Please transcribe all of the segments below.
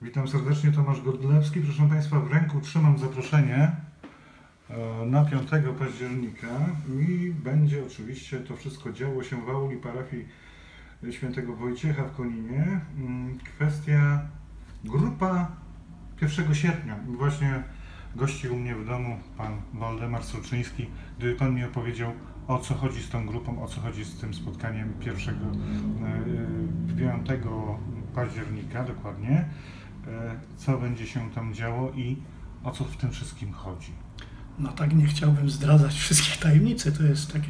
Witam serdecznie, Tomasz Godlewski. Proszę Państwa, w ręku trzymam zaproszenie na 5 października i będzie oczywiście to wszystko działo się w auli parafii świętego Wojciecha w Koninie. Kwestia grupa 1 sierpnia. Właśnie gości u mnie w domu pan Waldemar Solczyński. Gdyby pan mi opowiedział, o co chodzi z tą grupą, o co chodzi z tym spotkaniem 5 października dokładnie, co będzie się tam działo i o co w tym wszystkim chodzi. No tak, nie chciałbym zdradzać wszystkich tajemnic. To jest takie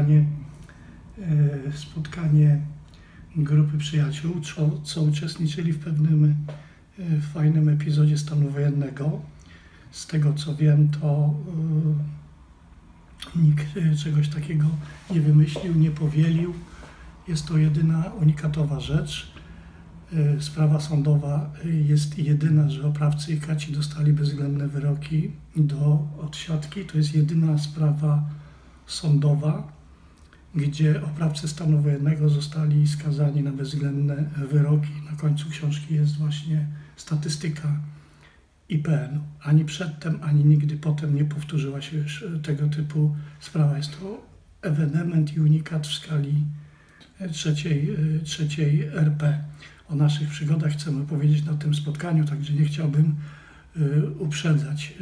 spotkanie grupy przyjaciół, co uczestniczyli w pewnym fajnym epizodzie stanu wojennego. Z tego co wiem, to nikt czegoś takiego nie wymyślił, nie powielił. Jest to jedyna unikatowa rzecz. Sprawa sądowa jest jedyna, że oprawcy i kaci dostali bezwzględne wyroki do odsiadki. To jest jedyna sprawa sądowa, gdzie oprawcy stanu wojennego zostali skazani na bezwzględne wyroki. Na końcu książki jest właśnie statystyka IPN-u. Ani przedtem, ani nigdy potem nie powtórzyła się już tego typu sprawa. Jest to ewenement i unikat w skali trzeciej RP. O naszych przygodach chcemy powiedzieć na tym spotkaniu, także nie chciałbym uprzedzać.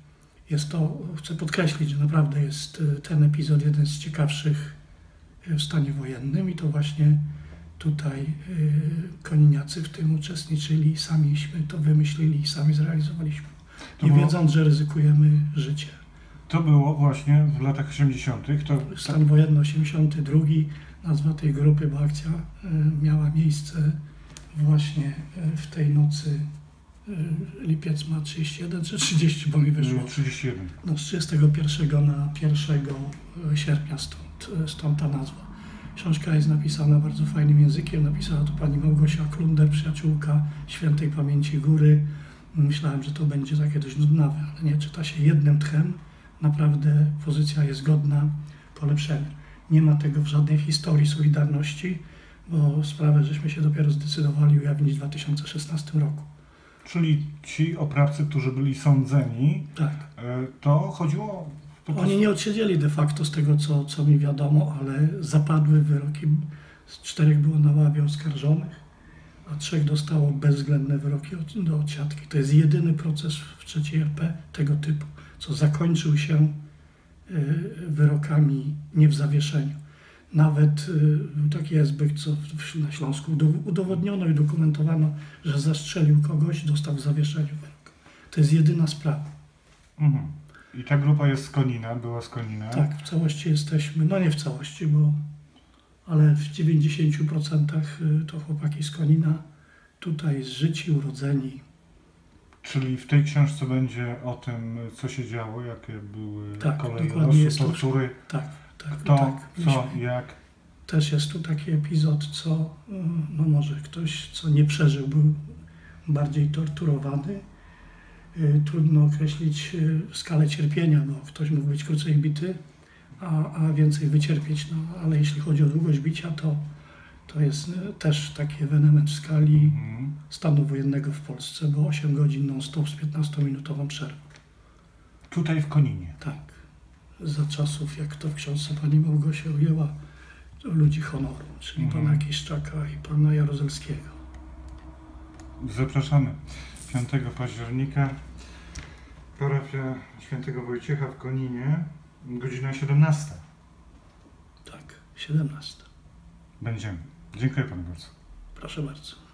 Chcę podkreślić, że naprawdę jest ten epizod jeden z ciekawszych w stanie wojennym i to właśnie tutaj koniniacy w tym uczestniczyli, samiśmy to wymyślili i sami zrealizowaliśmy, wiedząc, że ryzykujemy życie. To było właśnie w latach 80. Stan wojenny 82, nazwa tej grupy, bo akcja miała miejsce właśnie w tej nocy. Lipiec ma 31 czy 30, bo mi wyszło. 31. No, z 31 na 1 sierpnia, stąd ta nazwa. Książka jest napisana bardzo fajnym językiem. Napisała to pani Małgosia Klunder, przyjaciółka świętej pamięci góry. Myślałem, że to będzie takie dość nudnawe, ale nie, czyta się jednym tchem. Naprawdę pozycja jest godna polepszenia. Nie ma tego w żadnej historii Solidarności, bo sprawę żeśmy się dopiero zdecydowali ujawnić w 2016 roku. Czyli ci oprawcy, którzy byli sądzeni, tak, to chodziło... Oni nie odsiedzieli de facto z tego, co mi wiadomo, ale zapadły wyroki. Z 4 było na ławie oskarżonych, a 3 dostało bezwzględne wyroki do odsiadki. To jest jedyny proces w III RP tego typu, co zakończył się wyrokami nie w zawieszeniu. Nawet był taki SB, co na Śląsku udowodniono i dokumentowano, że zastrzelił kogoś, dostał w zawieszeniu wyrok. To jest jedyna sprawa. Mhm. I ta grupa jest z Konina, była z Konina? Tak, w całości jesteśmy, no nie w całości, ale w 90% to chłopaki z Konina, tutaj zżyci, urodzeni. Czyli w tej książce będzie o tym, co się działo, jakie były koleje losu, tortury? Tak. Co, jak? Też jest tu taki epizod, co no może ktoś, co nie przeżył, był bardziej torturowany. Trudno określić skalę cierpienia, bo ktoś mógł być krócej bity, a więcej wycierpieć. No, ale jeśli chodzi o długość bicia, to jest też taki ewenement w skali stanu wojennego w Polsce, bo 8 godzin non-stop z 15-minutową przerwą. Tutaj w Koninie? Tak. Za czasów, jak to w książce pani Małgosia ujęła, ludzi honoru, czyli pana Kiszczaka i pana Jaruzelskiego. Zapraszamy 5 października, parafia świętego Wojciecha w Koninie, godzina 17. Tak, 17. Będziemy. Dziękuję panu bardzo. Proszę bardzo.